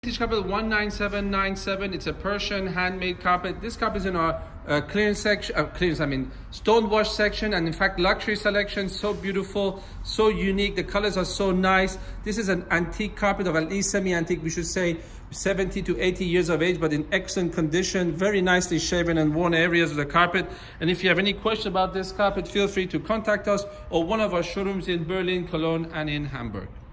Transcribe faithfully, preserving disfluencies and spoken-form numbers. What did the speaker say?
Vintage carpet one nine seven nine seven. It's a Persian handmade carpet. This carpet is in our uh, clearance section, uh, clearance, I mean, stone wash section, and in fact, luxury selection. So beautiful, so unique. The colors are so nice. This is an antique carpet, of at least semi-antique, we should say, seventy to eighty years of age, but in excellent condition, very nicely shaven and worn areas of the carpet. And if you have any question about this carpet, feel free to contact us or one of our showrooms in Berlin, Cologne, and in Hamburg.